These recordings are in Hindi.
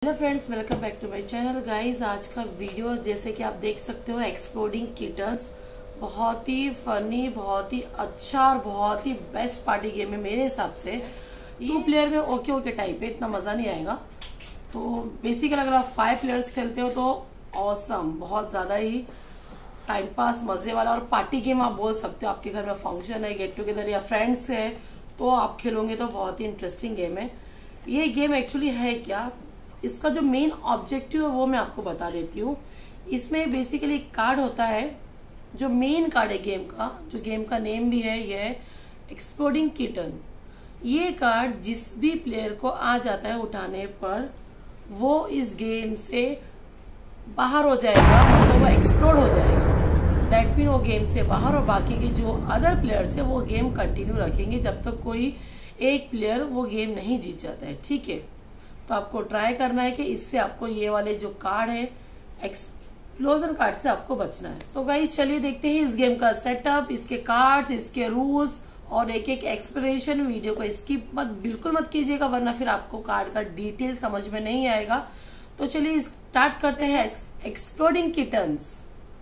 Hello friends, welcome back to my channel. Guys, आज का वीडियो जैसे कि आप देख सकते हो एक्सप्लोडिंग किटन्स बहुत ही फनी, बहुत ही अच्छा और बहुत ही बेस्ट पार्टी गेम है मेरे हिसाब से। 2 प्लेयर में ओके टाइप है, इतना मजा नहीं आएगा। तो बेसिकली अगर आप 5 प्लेयर्स खेलते हो तो ऑसम, बहुत ज्यादा ही टाइम पास मजे वाला और पार्टी गेम आप बोल सकते हो। आपके घर में फंक्शन है, गेट टुगेदर या फ्रेंड्स है तो आप खेलोगे तो बहुत ही इंटरेस्टिंग गेम है। ये गेम एक्चुअली है क्या, इसका जो मेन ऑब्जेक्टिव है वो मैं आपको बता देती हूँ। इसमें बेसिकली एक कार्ड होता है जो मेन कार्ड है गेम का, जो गेम का नेम भी है, ये है एक्सप्लोडिंग किटन। ये कार्ड जिस भी प्लेयर को आ जाता है उठाने पर वो इस गेम से बाहर हो जाएगा, मतलब वो एक्सप्लोड हो जाएगा। दैट मीन वो गेम से बाहर, और बाकी के जो अदर प्लेयर्स है वो गेम कंटिन्यू रखेंगे जब तक कोई एक प्लेयर वो गेम नहीं जीत जाता है। ठीक है, तो आपको ट्राई करना है कि इससे आपको ये वाले जो कार्ड है एक्सप्लोजन कार्ड से आपको बचना है। तो गाइस चलिए देखते हैं इस गेम का सेटअप, इसके कार्ड्स, इसके रूल्स और एक एक एक्सप्लेनेशन। वीडियो को स्किप बिल्कुल मत कीजिएगा वरना फिर आपको कार्ड का डिटेल समझ में नहीं आएगा। तो चलिए स्टार्ट करते हैं एक्सप्लोडिंग किटन्स।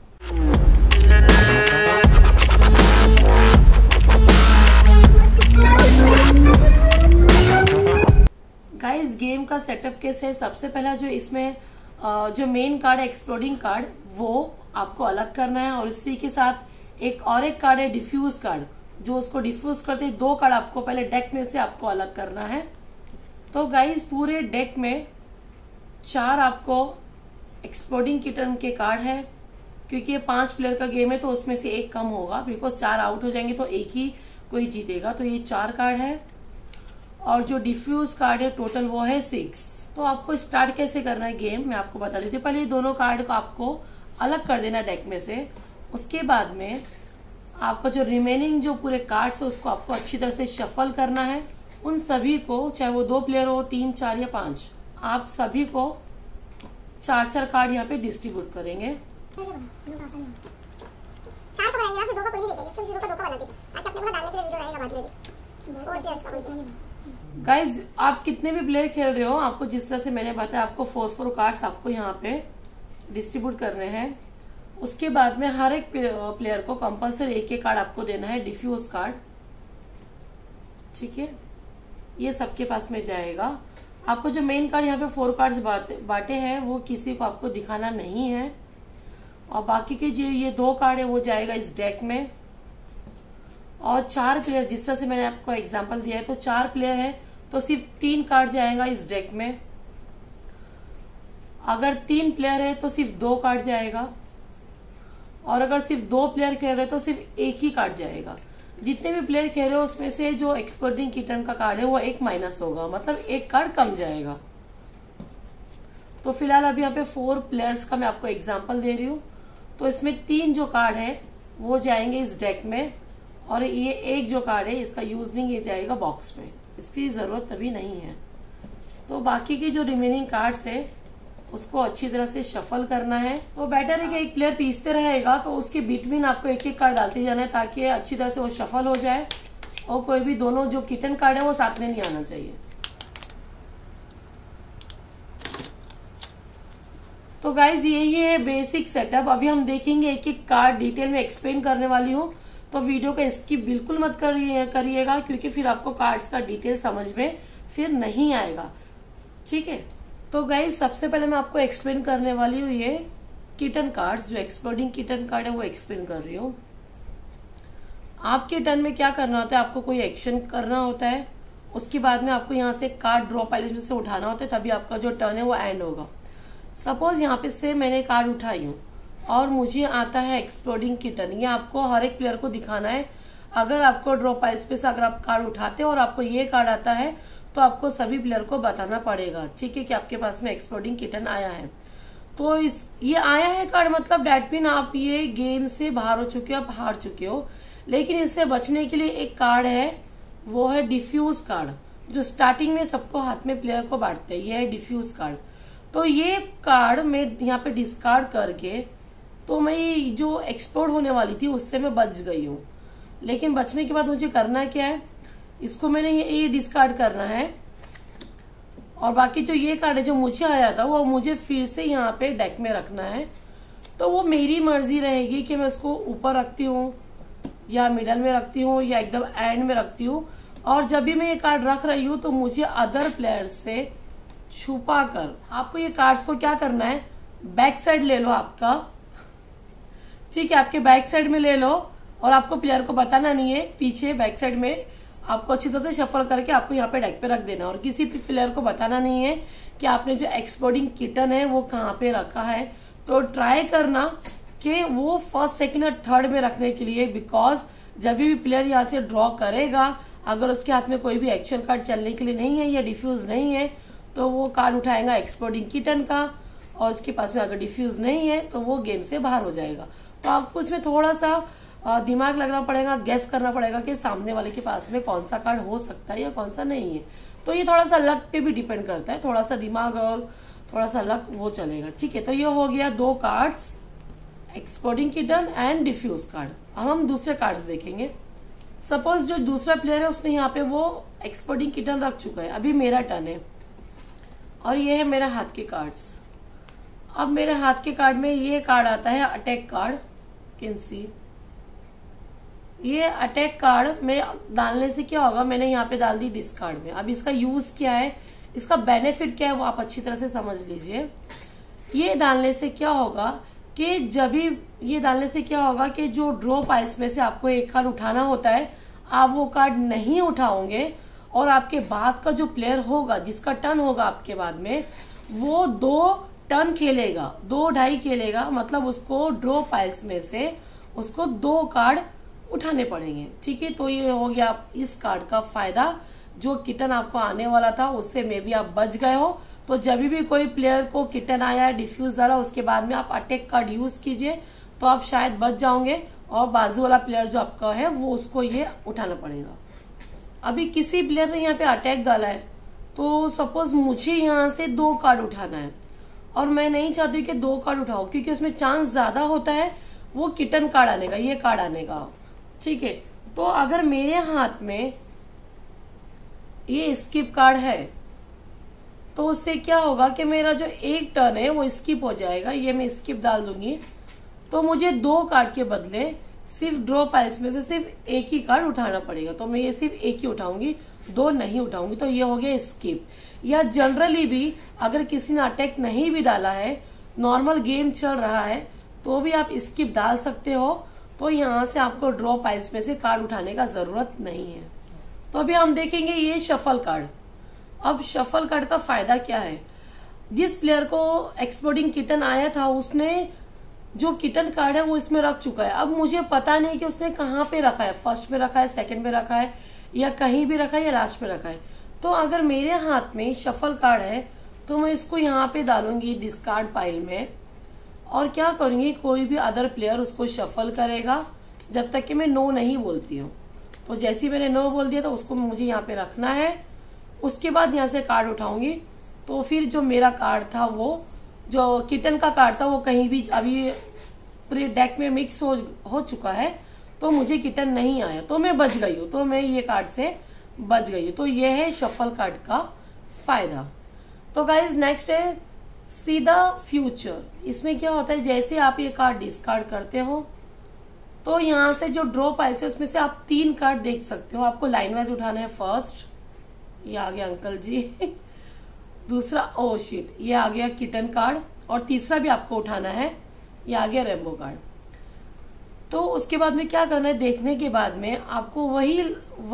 गाइस, गेम का सेटअप कैसे है, सबसे पहला जो इसमें जो मेन कार्ड है एक्सप्लोडिंग कार्ड वो आपको अलग करना है, और इसी के साथ एक कार्ड है डिफ्यूज कार्ड, जो उसको डिफ्यूज करते हैं। 2 कार्ड आपको पहले डेक में से आपको अलग करना है। तो गाइस, पूरे डेक में 4 आपको एक्सप्लोडिंग किटन के कार्ड है। क्योंकि ये 5 प्लेयर का गेम है तो उसमें से एक कम होगा, बिकॉज 4 आउट हो जाएंगे तो एक ही कोई जीतेगा। तो ये 4 कार्ड है, और जो डिफ्यूज कार्ड है टोटल वो है 6। तो आपको स्टार्ट कैसे करना है गेम मैं आपको बता देती हूँ। पहले ये दोनों कार्ड को आपको अलग कर देना डेक में से। उसके बाद में आपको जो रिमेनिंग जो पूरे कार्ड्स है उसको आपको अच्छी तरह से शफल करना है। उन सभी को, चाहे वो 2 प्लेयर हो, 3, 4 या 5, आप सभी को 4 कार्ड यहाँ पे डिस्ट्रीब्यूट करेंगे। गाइज, आप कितने भी प्लेयर खेल रहे हो, आपको जिस तरह से मैंने बताया आपको 4 कार्ड्स आपको यहाँ पे डिस्ट्रीब्यूट करने हैं। उसके बाद में हर एक प्लेयर को कंपल्सरी एक कार्ड आपको देना है डिफ्यूज कार्ड। ठीक है, ये सबके पास में जाएगा। आपको जो मेन कार्ड यहाँ पे 4 कार्ड्स बांटे हैं वो किसी को आपको दिखाना नहीं है, और बाकी के जो ये 2 कार्ड है वो जाएगा इस डेक में। और 4 प्लेयर, जिस तरह से मैंने आपको एग्जांपल दिया है, तो 4 प्लेयर है तो सिर्फ 3 कार्ड जाएगा इस डेक में। अगर 3 प्लेयर है तो सिर्फ 2 कार्ड जाएगा, और अगर सिर्फ 2 प्लेयर खेल रहे तो सिर्फ एक ही कार्ड जाएगा। जितने भी प्लेयर खेल रहे हो उसमें से जो एक्सप्लोडिंग किटन का कार्ड है वो 1 माइनस होगा, मतलब 1 कार्ड कम जाएगा। तो फिलहाल अभी यहाँ पे 4 प्लेयर्स का मैं आपको एग्जाम्पल दे रही हूँ। तो इसमें 3 जो कार्ड है वो जाएंगे इस डेक में, और ये 1 जो कार्ड है इसका यूज नहीं, ये जाएगा बॉक्स में, इसकी जरूरत अभी नहीं है। तो बाकी की जो रिमेनिंग कार्ड्स है उसको अच्छी तरह से शफल करना है। तो बेटर है कि एक प्लेयर पीसते रहेगा तो उसके बिटवीन आपको एक कार्ड डालते जाना है, ताकि अच्छी तरह से वो शफल हो जाए और कोई भी दोनों जो किटन कार्ड है वो साथ में नहीं आना चाहिए। तो गाइज, यही है बेसिक सेटअप। अभी हम देखेंगे एक कार्ड डिटेल में एक्सप्लेन करने वाली हूँ, तो वीडियो का स्किप बिल्कुल मत करिएगा क्योंकि फिर आपको कार्ड्स का डिटेल समझ में फिर नहीं आएगा। ठीक है, तो गाइज सबसे पहले मैं आपको एक्सप्लेन करने वाली हूँ ये किटन कार्ड्स, जो एक्सप्लोडिंग किटन कार्ड है वो एक्सप्लेन कर रही हूँ। आपके टर्न में क्या करना होता है, आपको कोई एक्शन करना होता है, उसके बाद में आपको यहाँ से कार्ड ड्रॉ पाइल से उठाना होता है, तभी आपका जो टर्न है वो एंड होगा। सपोज यहाँ पे से मैंने कार्ड उठाई हूँ और मुझे आता है एक्सप्लोडिंग किटन, ये आपको हर एक प्लेयर को दिखाना है। अगर आपको ड्रॉ पाइल्स पे से अगर आप कार्ड उठाते हो और आपको ये कार्ड आता है तो आपको सभी प्लेयर को बताना पड़ेगा, ठीक है, कि आपके पास में एक्सप्लोडिंग किटन आया है। तो ये आया है कार्ड, मतलब डैट मीन आप ये गेम से बाहर हो चुके हो, आप हार चुके हो। लेकिन इससे बचने के लिए एक कार्ड है, वो है डिफ्यूज कार्ड, जो स्टार्टिंग में सबको हाथ में प्लेयर को बांटते हैं। ये है डिफ्यूज कार्ड। तो ये कार्ड मैं यहाँ पे डिस्कार्ड करके, तो मैं जो एक्सप्लोड होने वाली थी उससे मैं बच गई हूँ। लेकिन बचने के बाद मुझे करना क्या है, इसको मैंने ये डिस्कार्ड करना है, और बाकी जो ये कार्ड है जो मुझे आया था वो मुझे फिर से यहाँ पे डेक में रखना है। तो वो मेरी मर्जी रहेगी कि मैं उसको ऊपर रखती हूँ या मिडल में रखती हूँ या एकदम एंड में रखती हूँ। और जब भी मैं ये कार्ड रख रही हूँ तो मुझे अदर प्लेयर से छुपा कर आपको ये कार्ड्स को क्या करना है, बैक साइड ले लो आपका, ठीक है, आपके बैक साइड में ले लो और आपको प्लेयर को बताना नहीं है, पीछे बैक साइड में आपको अच्छी तरह से शफल करके आपको यहाँ पे डेक पे रख देना और किसी भी प्लेयर को बताना नहीं है कि आपने जो एक्सप्लोडिंग किटन है वो कहाँ पे रखा है। तो ट्राई करना कि वो फर्स्ट सेकंड और थर्ड में रखने के लिए, बिकॉज जब भी प्लेयर यहाँ से ड्रॉ करेगा अगर उसके हाथ में कोई भी एक्शन कार्ड चलने के लिए नहीं है या डिफ्यूज नहीं है तो वो कार्ड उठाएगा एक्सप्लोडिंग किटन का, और उसके पास में अगर डिफ्यूज नहीं है तो वो गेम से बाहर हो जाएगा। तो आपको इसमें थोड़ा सा दिमाग लगना पड़ेगा, गेस करना पड़ेगा कि सामने वाले के पास में कौन सा कार्ड हो सकता है या कौन सा नहीं है। तो ये थोड़ा सा लक पे भी डिपेंड करता है, थोड़ा सा दिमाग और थोड़ा सा लक वो चलेगा, ठीक है। तो ये हो गया 2 cards, exploding kitten and defuse card. अब हम दूसरे कार्ड्स देखेंगे। सपोज जो दूसरा प्लेयर है उसने यहाँ पे वो एक्सप्लोडिंग किटन रख चुका है, अभी मेरा टर्न है और ये है मेरा हाथ के कार्ड्स। अब मेरे हाथ के कार्ड में ये कार्ड आता है अटैक कार्ड, कैन सी। ये अटैक कार्ड में डालने से क्या होगा, मैंने यहाँ पे डाल दी डिस्कार्ड में। अब इसका यूज क्या है, इसका बेनिफिट क्या है वो आप अच्छी तरह से समझ लीजिए। ये डालने से क्या होगा कि जब भी ये डालने से क्या होगा कि जो ड्रॉ पाइल्स में से आपको एक कार्ड उठाना होता है आप वो कार्ड नहीं उठाओगे और आपके बाद का जो प्लेयर होगा जिसका टर्न होगा आपके बाद में वो 2 टर्न खेलेगा, 2-2.5 खेलेगा, मतलब उसको ड्रॉ पाइल्स में से उसको 2 कार्ड उठाने पड़ेंगे, ठीक है। तो ये हो गया इस कार्ड का फायदा, जो किटन आपको आने वाला था उससे मे भी आप बच गए हो। तो जब भी कोई प्लेयर को किटन आया है डिफ्यूज डाला उसके बाद में आप अटैक कार्ड यूज कीजिए तो आप शायद बच जाओगे और बाजू वाला प्लेयर जो आपका है वो उसको ये उठाना पड़ेगा। अभी किसी प्लेयर ने यहाँ पे अटैक डाला है तो सपोज मुझे यहाँ से 2 कार्ड उठाना है और मैं नहीं चाहती कि 2 कार्ड उठाओ क्योंकि उसमें चांस ज्यादा होता है वो किटन कार्ड आने का, ये कार्ड आने का, ठीक है। तो अगर मेरे हाथ में ये स्किप कार्ड है तो उससे क्या होगा कि मेरा जो एक टर्न है वो स्किप हो जाएगा, ये मैं स्किप डाल दूंगी तो मुझे 2 कार्ड के बदले सिर्फ ड्रॉ पाइल्स में से सिर्फ एक ही कार्ड उठाना पड़ेगा। तो मैं ये सिर्फ एक ही उठाऊंगी, 2 नहीं उठाऊंगी। तो ये हो गया स्किप। या जनरली भी अगर किसी ने अटैक नहीं भी डाला है, नॉर्मल गेम चल रहा है तो भी आप स्किप डाल सकते हो। तो यहाँ से आपको ड्रॉ पाइल्स में से कार्ड उठाने का जरूरत नहीं है। तो अभी हम देखेंगे ये शफल कार्ड। अब शफल कार्ड का फायदा क्या है, जिस प्लेयर को एक्सप्लोडिंग किटन आया था उसने जो किटन कार्ड है वो इसमें रख चुका है। अब मुझे पता नहीं कि उसने कहाँ पे रखा है, फर्स्ट में रखा है, सेकंड में रखा है या कहीं भी रखा है या लास्ट में रखा है। तो अगर मेरे हाथ में शफल कार्ड है तो मैं इसको यहाँ पे डालूंगी डिस्कार्ड पाइल में और क्या करूंगी, कोई भी अदर प्लेयर उसको शफल करेगा जब तक कि मैं नो नहीं बोलती हूँ। तो जैसे ही मैंने नो बोल दिया तो उसको मुझे यहाँ पे रखना है। उसके बाद यहाँ से कार्ड उठाऊंगी तो फिर जो मेरा कार्ड था वो जो किटन का कार्ड था वो कहीं भी अभी पूरे डेक में मिक्स हो चुका है तो मुझे किटन नहीं आया तो मैं बच गई हूँ, तो मैं ये कार्ड से बच गई हूँ। तो ये है शफल कार्ड का फायदा। तो गाइज नेक्स्ट है सी द फ्यूचर। इसमें क्या होता है, जैसे आप ये कार्ड डिस्कार्ड करते हो तो यहाँ से जो ड्रॉ पाइल्स है उसमें से आप 3 कार्ड देख सकते हो। आपको लाइन वाइज उठाना है। फर्स्ट ये आ गया अंकल जी दूसरा ओ शिट ये आ गया किटन कार्ड और तीसरा भी आपको उठाना है, ये आ गया रेम्बो कार्ड। तो उसके बाद में क्या करना है, देखने के बाद में आपको वही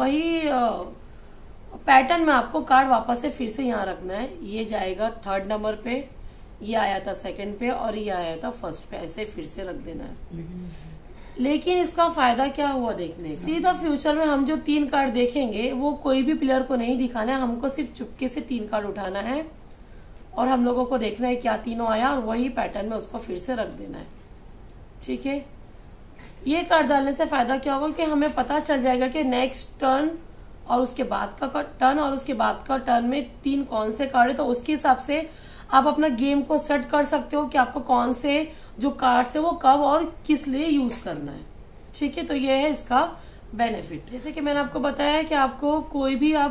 पैटर्न में आपको कार्ड वापस से फिर से यहाँ रखना है। ये जाएगा 3rd नंबर पे, ये आया था 2nd पे और ये आया था 1st पे, ऐसे फिर से रख देना है। लेकिन इसका फायदा क्या हुआ देखने का, सीधा फ्यूचर में हम जो 3 कार्ड देखेंगे वो कोई भी प्लेयर को नहीं दिखाना है, हमको सिर्फ चुपके से 3 कार्ड उठाना है और हम लोगों को देखना है क्या तीनों आया और वही पैटर्न में उसको फिर से रख देना है, ठीक है। ये कार्ड डालने से फायदा क्या होगा कि हमें पता चल जाएगा कि नेक्स्ट टर्न और उसके बाद का टर्न और उसके बाद का टर्न में 3 कौन से कार्ड है। तो उसके हिसाब से आप अपना गेम को सेट कर सकते हो कि आपको कौन से जो कार्ड्स है वो कब और किस लिए यूज करना है, ठीक है। तो ये है इसका बेनिफिट। जैसे कि मैंने आपको बताया कि आपको कोई भी आप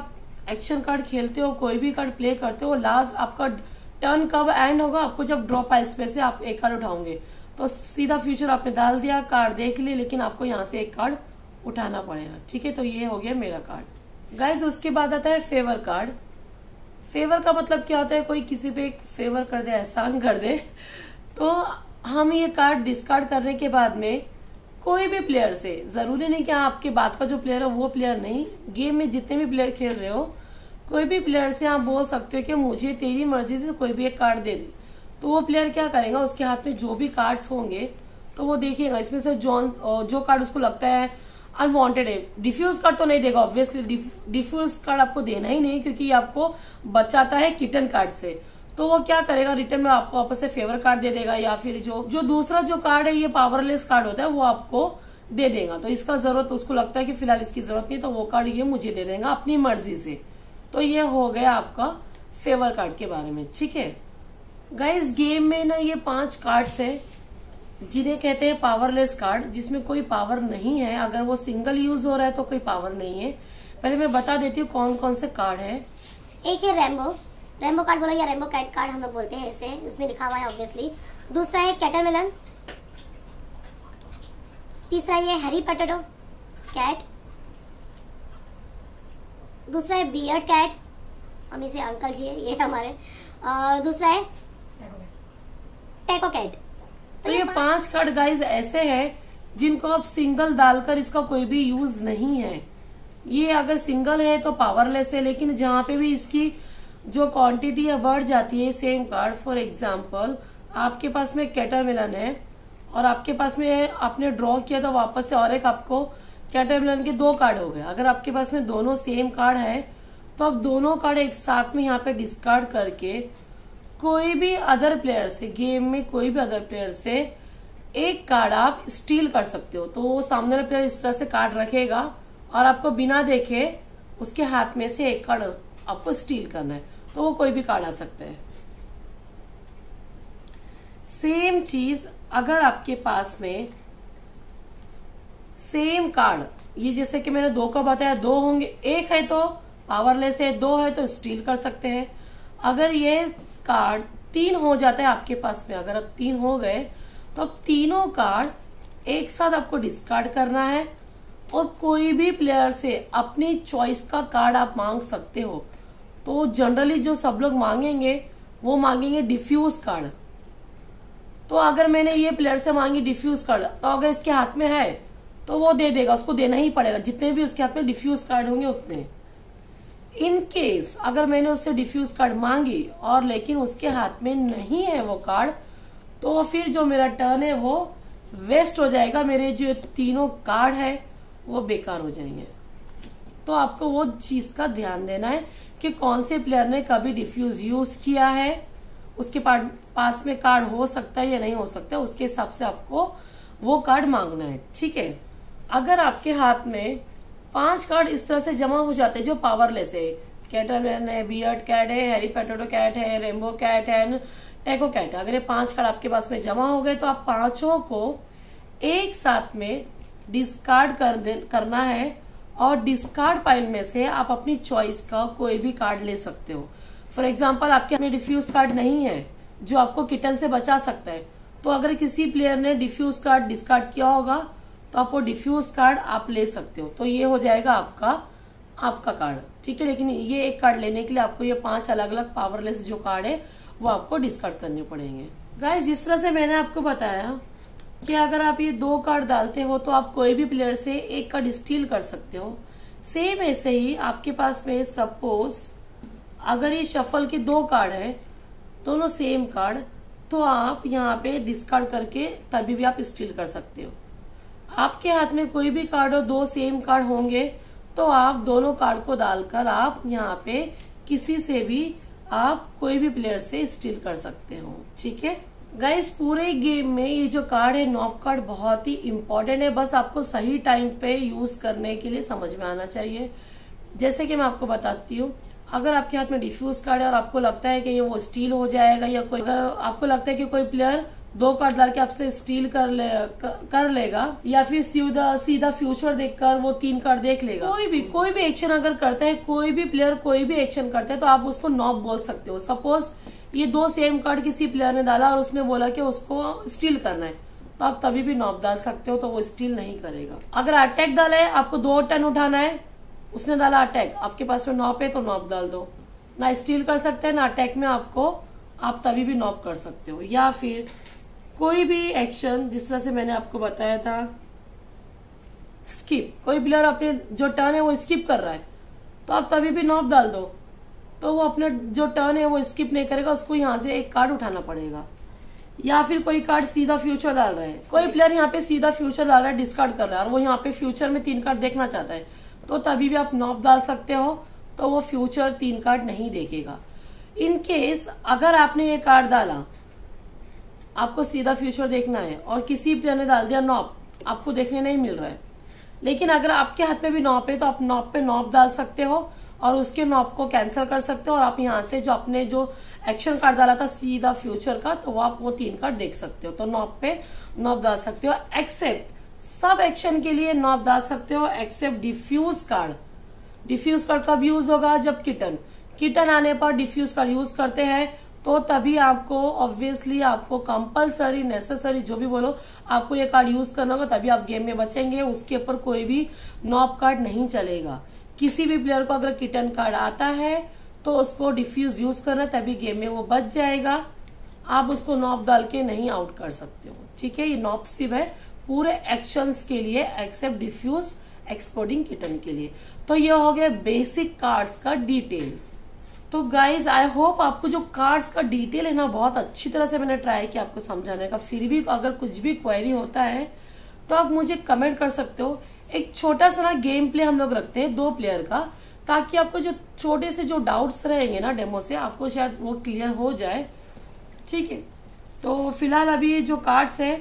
एक्शन कार्ड खेलते हो, कोई भी कार्ड प्ले करते हो, लास्ट आपका टर्न कब एंड होगा, आपको जब ड्रॉ पाइल्स में से आप एक कार्ड उठाओगे तो सीधा फ्यूचर आपने डाल दिया, कार्ड देख लिए, लेकिन आपको यहाँ से एक कार्ड उठाना पड़ेगा। ठीक है, तो ये हो गया मेरा कार्ड। गाइज उसके बाद आता है फेवर कार्ड। फेवर का मतलब क्या होता है, कोई किसी पे एक फेवर कर दे, एहसान कर दे, तो हम ये कार्ड डिस्कार्ड करने के बाद में कोई भी प्लेयर से, जरूरी नहीं कि आपके बाद का जो प्लेयर है वो प्लेयर नहीं, गेम में जितने भी प्लेयर खेल रहे हो कोई भी प्लेयर से आप बोल सकते हो कि मुझे तेरी मर्जी से कोई भी एक कार्ड दे दे। तो वो प्लेयर क्या करेगा, उसके हाथ में जो भी कार्ड्स होंगे तो वो देखेगा, इसमें से जो कार्ड उसको लगता है अनवांटेड है, डिफ्यूज कार्ड तो नहीं देगा ऑब्वियसली, डिफ्यूज कार्ड आपको देना ही नहीं क्योंकि आपको बचाता है किटन कार्ड से। तो वो क्या करेगा, रिटर्न में आपको वापस से फेवर कार्ड दे देगा, या फिर जो दूसरा जो कार्ड है ये पावरलेस कार्ड होता है वो आपको दे देगा। तो इसका जरूरत उसको लगता है कि फिलहाल इसकी जरूरत नहीं, तो वो कार्ड ये मुझे दे देगा अपनी मर्जी से। तो ये हो गया आपका फेवर कार्ड के बारे में। ठीक है गाइस, गेम में ना ये 5 कार्ड्स है जिन्हें कहते हैं पावरलेस कार्ड, जिसमें कोई पावर नहीं है। अगर वो सिंगल यूज हो रहा है तो कोई पावर नहीं है। पहले मैं बता देती हूँ कौन कौन से कार्ड है। एक है रेम्बो कार्ड बोलो या रेम्बो कैट कार्ड हम लोग बोलते हैं इसे, उसमें लिखा हुआ है ऑब्वियसली। दूसरा है कैटरमेलन। तीसरा ये हैरी पोटैटो कैट। दूसरा है बियर्ड कैट, हम इसे अंकल जी है ये हमारे। और दूसरा है टैको कैट। तो ये 5 कार्ड गाइज ऐसे हैं जिनको आप सिंगल डालकर इसका कोई भी यूज नहीं है। ये अगर सिंगल है तो पावरलेस है, लेकिन जहां पे भी इसकी जो क्वांटिटी है बढ़ जाती है सेम कार्ड, फॉर एग्जांपल आपके पास में कैटरमेलन है और आपके पास में आपने ड्रॉ किया तो वापस से और एक आपको कैटरमेलन के 2 कार्ड हो गए। अगर आपके पास में दोनों सेम कार्ड है तो आप दोनों कार्ड एक साथ में यहाँ पे डिस्कार्ड करके कोई भी अदर प्लेयर से, गेम में कोई भी अदर प्लेयर से एक कार्ड आप स्टील कर सकते हो। तो वो सामने वाला प्लेयर इस तरह से कार्ड रखेगा और आपको बिना देखे उसके हाथ में से एक कार्ड आपको स्टील करना है, तो वो कोई भी कार्ड आ सकता है। सेम चीज अगर आपके पास में सेम कार्ड, ये जैसे कि मैंने 2 को बताया, 2 होंगे, एक है तो पावरलेस है, 2 है तो स्टील कर सकते हैं। अगर ये कार्ड 3 हो जाता है आपके पास में, अगर अब 3 हो गए तो अब तीनों कार्ड एक साथ आपको डिस्कार्ड करना है और कोई भी प्लेयर से अपनी चॉइस का कार्ड आप मांग सकते हो। तो जनरली जो सब लोग मांगेंगे वो मांगेंगे डिफ्यूज कार्ड। तो अगर मैंने ये प्लेयर से मांगी डिफ्यूज कार्ड, तो अगर इसके हाथ में है तो वो दे देगा, उसको देना ही पड़ेगा, जितने भी उसके हाथ में डिफ्यूज कार्ड होंगे उतने। इन केस अगर मैंने उससे डिफ्यूज कार्ड मांगी और लेकिन उसके हाथ में नहीं है वो कार्ड, तो फिर जो मेरा टर्न है वो वेस्ट हो जाएगा, मेरे जो तीनों कार्ड है वो बेकार हो जाएंगे। तो आपको वो चीज का ध्यान देना है कि कौन से प्लेयर ने कभी डिफ्यूज यूज किया है, उसके पास में कार्ड हो सकता है या नहीं हो सकता है, उसके हिसाब से आपको वो कार्ड मांगना है। ठीक है, अगर आपके हाथ में 5 कार्ड इस तरह से जमा हो जाते हैं जो पावरलेस है, कैटरमेलन है, बियर्ड कैट है, हैरी पोटैटो कैट है, रेम्बो कैट है, टैको कैट है, अगर ये 5 कार्ड आपके पास में जमा हो गए तो आप पांचों को एक साथ में डिस्कार्ड करना है और डिस्कार्ड पाइल में से आप अपनी चॉइस का कोई भी कार्ड ले सकते हो। फॉर एग्जाम्पल आपके हाथ में डिफ्यूज कार्ड नहीं है जो आपको किटन से बचा सकता है, तो अगर किसी प्लेयर ने डिफ्यूज कार्ड डिस्कार्ड किया होगा तो आप वो डिफ्यूज कार्ड आप ले सकते हो। तो ये हो जाएगा आपका कार्ड। ठीक है, लेकिन ये एक कार्ड लेने के लिए आपको ये 5 अलग अलग पावरलेस जो कार्ड है वो आपको डिस्कार्ड करने पड़ेंगे। गाइस, जिस तरह से मैंने आपको बताया कि अगर आप ये 2 कार्ड डालते हो तो आप कोई भी प्लेयर से एक कार्ड स्टील कर सकते हो। सेम ऐसे ही आपके पास में सपोज अगर ये शफल के 2 कार्ड है, दोनों सेम कार्ड, तो आप यहाँ पे डिस्कार्ड करके तभी भी आप स्टील कर सकते हो। आपके हाथ में कोई भी कार्ड हो, 2 सेम कार्ड होंगे, तो आप दोनों कार्ड को डालकर आप यहाँ पे किसी से भी आप कोई भी प्लेयर से स्टील कर सकते हो। ठीक है गाइस, पूरे गेम में ये जो कार्ड है नॉब कार्ड बहुत ही इम्पोर्टेंट है, बस आपको सही टाइम पे यूज करने के लिए समझ में आना चाहिए। जैसे कि मैं आपको बताती हूँ, अगर आपके हाथ में डिफ्यूज कार्ड है और आपको लगता है कि ये वो स्टील हो जाएगा, या कोई अगर आपको लगता है कि कोई प्लेयर 2 कार्ड डाल के आपसे स्टील कर लेगा, या फिर सीधा फ्यूचर देखकर वो 3 कार्ड देख लेगा। कोई भी एक्शन अगर करता है, कोई भी प्लेयर कोई भी एक्शन करता है, तो आप उसको नॉब बोल सकते हो। सपोज ये 2 सेम कार्ड किसी प्लेयर ने डाला और उसने बोला कि उसको स्टील करना है, तो आप तभी भी नॉब डाल सकते हो, तो वो स्टील नहीं करेगा। अगर अटैक डाला है, आपको 2 टर्न उठाना है, उसने डाला अटैक, आपके पास में नॉब है तो नॉब डाल दो। ना स्टील कर सकते हैं ना अटैक में आप तभी भी नॉब कर सकते हो। या फिर कोई भी एक्शन, जिस तरह से मैंने आपको बताया था स्किप, कोई प्लेयर अपने जो टर्न है वो स्किप कर रहा है, तो आप तभी भी नॉब डाल दो, तो वो अपने जो टर्न है वो स्किप नहीं करेगा, उसको यहाँ से एक कार्ड उठाना पड़ेगा। या फिर कोई कार्ड सीधा फ्यूचर डाल रहे हैं, कोई प्लेयर यहाँ पे सीधा फ्यूचर डाल रहा है, डिस्कार्ड कर रहा है, और वो यहाँ पे फ्यूचर में 3 कार्ड देखना चाहता है, तो तभी भी आप नॉब डाल सकते हो, तो वो फ्यूचर 3 कार्ड नहीं देखेगा। इन केस अगर आपने ये कार्ड डाला, आपको सीधा फ्यूचर देखना है, और किसी प्लेयर ने डाल दिया नॉब, आपको देखने नहीं मिल रहा है, लेकिन अगर आपके हाथ में भी नॉब है तो आप नॉब पे नॉब डाल सकते हो और उसके नॉब को कैंसिल कर सकते हो, और आप यहाँ से जो अपने जो एक्शन कार्ड डाला था सीधा फ्यूचर का, तो आप वो 3 कार्ड देख सकते हो, तो नॉब पे नॉब डाल सकते हो। एक्सेप्ट सब एक्शन के लिए नॉब डाल सकते हो, except defuse card. Defuse card कब यूज होगा? जब किटन आने पर डिफ्यूज कार्ड यूज करते हैं, तो तभी आपको ऑब्वियसली आपको कंपलसरी नेसेसरी जो भी बोलो, आपको ये कार्ड यूज करना होगा, तभी आप गेम में बचेंगे। उसके ऊपर कोई भी नॉब कार्ड नहीं चलेगा। किसी भी प्लेयर को अगर किटन कार्ड आता है तो उसको डिफ्यूज यूज करना, तभी गेम में वो बच जाएगा। आप उसको नॉब डाल के नहीं आउट कर सकते हो, ठीक है। ये नॉब सिर्फ है पूरे एक्शंस के लिए, एक्सेप्ट डिफ्यूज एक्सप्लोडिंग किटन के लिए। तो ये हो गया बेसिक कार्ड्स का डिटेल। तो गाइज आई होप आपको जो कार्ड्स का डिटेल है ना, बहुत अच्छी तरह से मैंने ट्राई किया आपको समझाने का। फिर भी अगर कुछ भी क्वेरी होता है तो आप मुझे कमेंट कर सकते हो। एक छोटा सा ना गेम प्ले हम लोग रखते हैं 2 प्लेयर का, ताकि आपको जो छोटे से जो डाउट्स रहेंगे ना डेमो से, आपको शायद वो क्लियर हो जाए, ठीक है। तो फिलहाल अभी जो कार्ड्स है,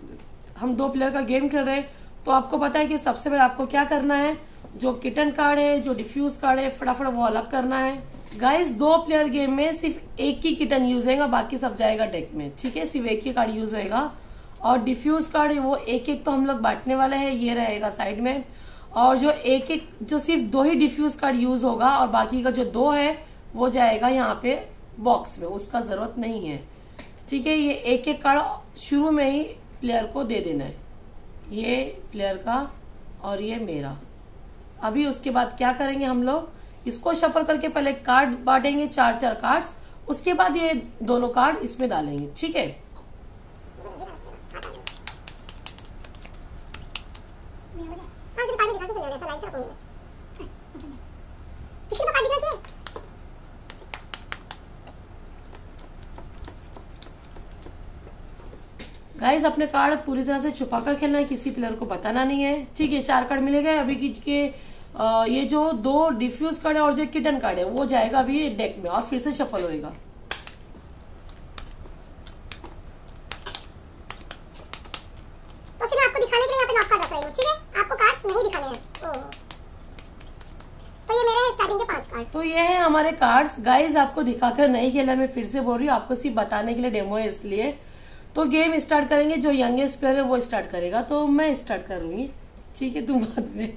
हम 2 प्लेयर का गेम खेल रहे हैं, तो आपको पता है कि सबसे पहले आपको क्या करना है, जो किटन कार्ड है, जो डिफ्यूज कार्ड है, फटाफट वो अलग करना है। गाइस 2 प्लेयर गेम में सिर्फ एक ही किटन यूज होगा, बाकी सब जाएगा डेक में, ठीक है। सिर्फ एक ही कार्ड यूज होगा, और डिफ्यूज कार्ड वो एक तो हम लोग बांटने वाले हैं, ये रहेगा साइड में। और जो जो सिर्फ 2 ही डिफ्यूज कार्ड यूज होगा, और बाकी का जो 2 है वो जाएगा यहाँ पे बॉक्स में, उसका जरूरत नहीं है, ठीक है। ये एक कार्ड शुरू में ही प्लेयर को दे देना है, ये प्लेयर का और ये मेरा। अभी उसके बाद क्या करेंगे, हम लोग इसको शफल करके पहले कार्ड बांटेंगे, 4 कार्ड्स, उसके बाद ये दोनों कार्ड इसमें डालेंगे, ठीक है। गाइस अपने कार्ड पूरी तरह से छुपा कर खेलना है, किसी प्लेयर को बताना नहीं है, ठीक है। 4 कार्ड मिले गए अभी के ये जो 2 डिफ्यूज कार्ड है और जो किटन कार्ड है वो जाएगा अभी डेक में, और फिर से शफल होएगा। तो सिर्फ आपको दिखाने के लिए यहाँ पे नॉक कार्ड रख रही हूँ, ठीक है। आपको कार्ड्स नहीं दिखाने हैं। तो ये मेरे स्टार्टिंग के 5 कार्ड। तो ये है हमारे कार्ड्स। गाइस आपको दिखाकर नहीं खेला, मैं फिर से बोल रही हूँ, आपको सिर्फ बताने के लिए डेमो है, इसलिए। तो गेम स्टार्ट करेंगे, जो यंगेस्ट प्लेयर है वो स्टार्ट करेगा, तो मैं स्टार्ट करूंगी, ठीक है, तुम बाद में।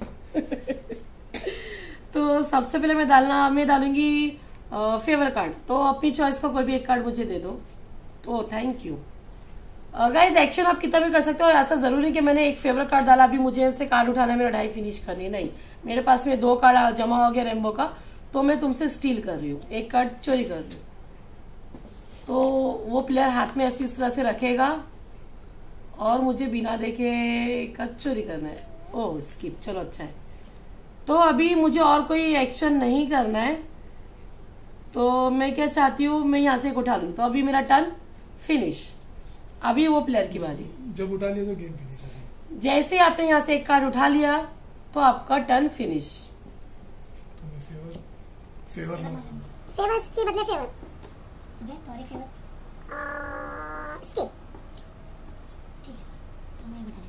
तो सबसे पहले मैं डालूंगी फेवर कार्ड, तो अपनी चॉइस का कोई भी एक कार्ड मुझे दे दो, तो थैंक यू। गाइज एक्शन आप कितना भी कर सकते हो, ऐसा जरूरी नहीं कि मैंने एक फेवरेट कार्ड डाला अभी मुझे इससे कार्ड उठाना है, मेरा डाई फिनिश करनी, नहीं। मेरे पास में 2 कार्ड जमा हो गया रेनबो का, तो मैं तुमसे स्टील कर रही हूँ, एक कार्ड चोरी कर रही हूँ। तो वो प्लेयर हाथ में ऐसी तरह से रखेगा और मुझे बिना देखे एक चोरी करना है। ओह स्किप, चलो अच्छा है। तो अभी मुझे और कोई एक्शन नहीं करना है, तो मैं क्या चाहती हूँ, मैं यहाँ से एक उठा लूंगी, तो अभी मेरा टर्न फिनिश। अभी वो प्लेयर की बारी, जब उठा लिया तो गेम फिनिश है। जैसे आपने यहाँ से एक कार्ड उठा लिया तो आपका टर्न फिनिश। तो मैं फेवर की बदले फेवर और एक फेवर स्किप, ठीक है। तो मैं बता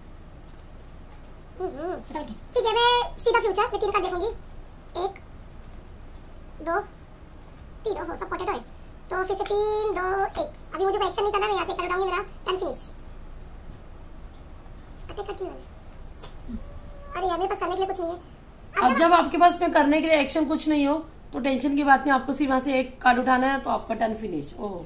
देता हूं, ठीक है। मैं सीधा फ्यूचर में 3 कार्ड देखूंगी, 1 2 3, ओहो सब पोटेटो है, तो फिर से 3 2 1। अभी मुझे कोई एक्शन नहीं करना, मैं यहाँ से एक कार्ड उठाऊंगी, मेरा जब आपके पास में करने के लिए एक्शन कुछ नहीं हो तो टेंशन की बात नहीं, आपको सिर्फ वहां से एक कार्ड उठाना है तो आपका टर्न फिनिश। ओह,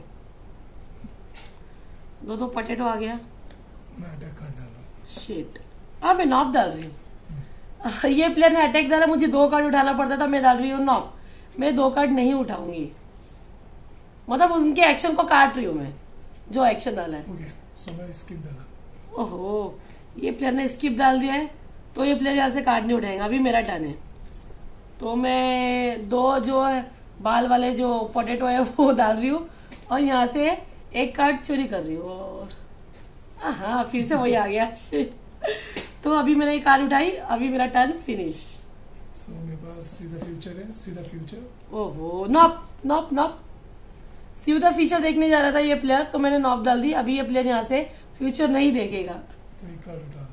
दो पोटैटो आ गया। मैं अटैक कर डाला। शिट, अब मैं नॉप डाल रही हूँ। ये प्लेयर ने अटैक डाला, मुझे 2 कार्ड उठाना पड़ता था, मैं डाल रही हूँ नॉप। मैं 2 कार्ड नहीं उठाऊंगी, मतलब उनके एक्शन को काट रही हूँ मैं, जो एक्शन डाला है। ओके, सो मैं स्किप डाला। ओहो, ये प्लेयर ने स्किप डाल दिया है तो ये प्लेयर यहाँ से कार्ड नहीं उठाएगा। अभी मेरा टर्न है तो मैं 2 जो है बाल वाले जो पोटैटो है वो डाल रही हूँ और यहाँ से एक कार्ड चोरी कर रही हूँ। हाँ, फिर से वही आ गया। तो अभी मैंने एक कार्ड उठाई, अभी मेरा टर्न फिनिश। सो मेरे पास सीधा फ्यूचर है, सीधा फ्यूचर। ओहो, नॉप नॉप नॉप, सीधा फ्यूचर देखने जा रहा था ये प्लेयर तो मैंने नॉप डाल दी। अभी ये प्लेयर यहाँ से फ्यूचर नहीं देखेगा। तो एक कार्ड उठा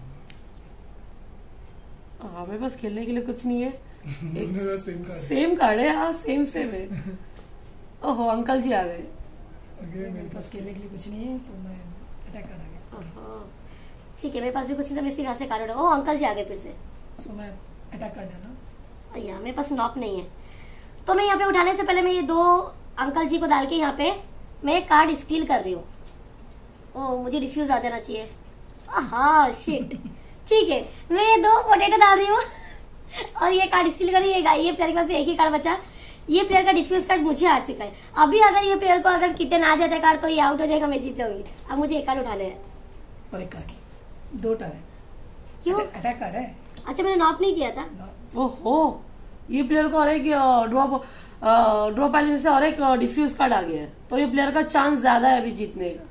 लूंगा। हाँ, मेरे पास खेलने के लिए कुछ नहीं है। दोनों का सेम कार्ड है। सेम कार्ड है, हाँ सेम है। ओहो, अंकल जी आ गए। ओके, मेरे पास खेलने के लिए कुछ नहीं है तो मैं अटैक कर आ गया। ठीक है, मेरे पास भी कुछ नहीं था, मैं सिर्फ यहाँ से कार्ड उठा। ओ, अंकल जी आ गए फिर से। सो मैं अटैक कर डाला। भैया मेरे पास नॉप नहीं है तो मैं यहाँ पे उठाने से पहले मैं ये 2 अंकल जी को डाल के यहाँ पे मैं एक कार्ड स्टील कर रही हूँ। ओ, मुझे डिफ्यूज आ जाना चाहिए। हाँ शिट, ठीक है, मैं ये 2 पोटैटो डाल रही हूँ और ये कार्ड स्टील कर रही है। ये प्लेयर के पास एक ही कार्ड बचा। ये प्लेयर का डिफ्यूज कार्ड मुझे आ चुका है। अभी अगर ये प्लेयर को अगर किटन आ जाता है कार्ड तो ये आउट हो जाएगा, मैं जीत जाऊंगी। अब मुझे एक कार्ड उठाने हैं और एक कार्ड, 2 टर्न है। क्यों? अटैक कार्ड है। अच्छा, मैंने नॉप नहीं किया था। ओहो, ये प्लेयर को और एक ड्रॉप वाले में से और एक डिफ्यूज कार्ड आ गया है तो ये प्लेयर का चांस ज्यादा है अभी जीतने का।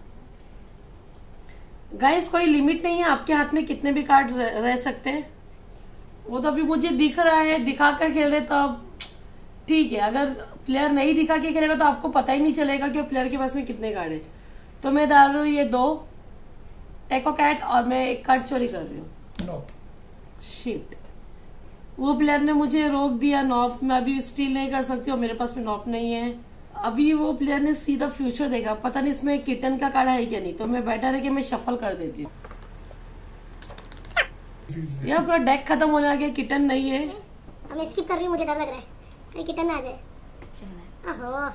गाइस, कोई लिमिट नहीं है आपके हाथ में कितने भी कार्ड रह सकते हैं। वो तो अभी मुझे दिख रहा है, दिखा कर खेल रहे तब ठीक है। अगर प्लेयर नहीं दिखा के खेलेगा तो आपको पता ही नहीं चलेगा कि प्लेयर के पास में कितने कार्ड है। तो मैं डाल रही हूँ ये 2 टेको कैट और मैं एक कार्ड चोरी कर रही हूँ। नॉप। शिट, वो प्लेयर ने मुझे रोक दिया। नॉप मैं अभी स्टील नहीं कर सकती और मेरे पास में नॉप नहीं है। अभी वो प्लेयर ने सीधा फ्यूचर देखा, पता नहीं इसमें किटन का कार्ड है क्या नहीं, तो मैं बेटर है कि मैं शफल कर देती हूँ। यार पूरा डेक खत्म होने आ गया, किटन नहीं है। अब मैं स्किप कर रही हूँ, मुझे डर लग रहा है कहीं किटन आ जाए। ओहो,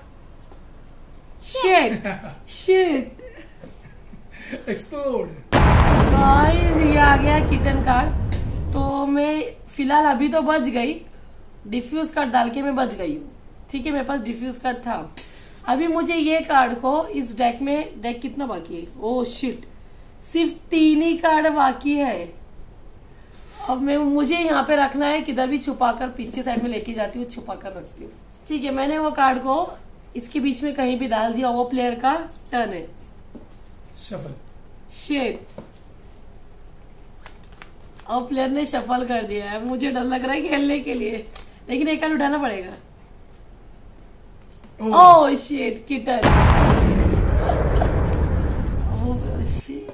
शिट शिट, एक्सप्लोड। गाइस ये आ गया किटन कार्ड तो मैं फिलहाल अभी तो बच गई। डिफ्यूज कार्ड डाल के मैं बच गई हूँ। ठीक है, मेरे पास डिफ्यूज कार्ड था। अभी मुझे ये कार्ड को इस डेक में, डेक कितना बाकी है? ओह शिट, सिर्फ 3 ही कार्ड बाकी है। अब मुझे यहाँ पे रखना है, किधर भी छुपाकर पीछे साइड में लेके जाती हूँ, छुपा कर रखती हूँ। ठीक है, मैंने वो कार्ड को इसके बीच में कहीं भी डाल दिया। वो प्लेयर का टर्न है। शफल। शिट, अब प्लेयर ने शफल कर दिया है। मुझे डर लग रहा है खेलने के लिए, लेकिन एक कार्ड उठाना पड़ेगा। Oh shit, kitten. Oh shit,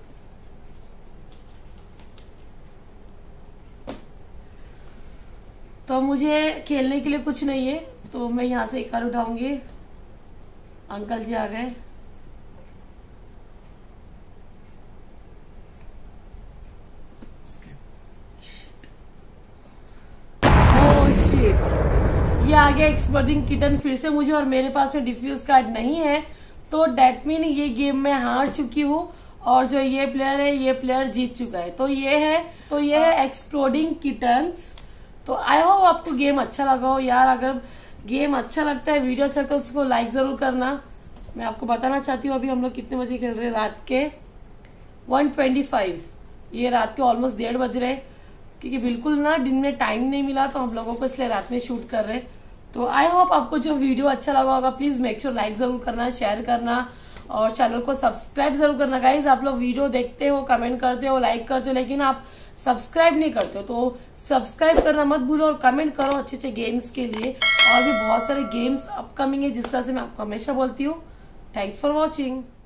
तो मुझे खेलने के लिए कुछ नहीं है तो मैं यहाँ से एक कार्ड उठाऊंगी। अंकल जी आ गए। ये आ गया एक्सप्लोडिंग किटन फिर से मुझे, और मेरे पास में डिफ्यूज कार्ड नहीं है तो डेट मीन ये गेम में हार चुकी हूँ और जो ये प्लेयर है ये प्लेयर जीत चुका है। तो ये है एक्सप्लोडिंग किटन्स। तो आई होप आपको गेम अच्छा लगा हो। यार अगर गेम अच्छा लगता है, वीडियो अच्छा लगता है, उसको लाइक जरूर करना। मैं आपको बताना चाहती हूँ अभी हम लोग कितने बजे खेल रहे हैं, रात के 1:25। ये रात के ऑलमोस्ट 1:30 बज रहे, क्योंकि बिल्कुल ना दिन में टाइम नहीं मिला तो हम लोगों को इसलिए रात में शूट कर रहे। तो आई होप आपको जो वीडियो अच्छा लगा होगा। प्लीज मेक श्योर लाइक जरूर करना, शेयर करना और चैनल को सब्सक्राइब जरूर करना। गाइज आप लोग वीडियो देखते हो, कमेंट करते हो, लाइक करते हो, लेकिन आप सब्सक्राइब नहीं करते हो, तो सब्सक्राइब करना मत भूलो और कमेंट करो अच्छे अच्छे गेम्स के लिए। और भी बहुत सारे गेम्स अपकमिंग है जिस तरह से मैं आपको हमेशा बोलती हूँ। Thanks for watching.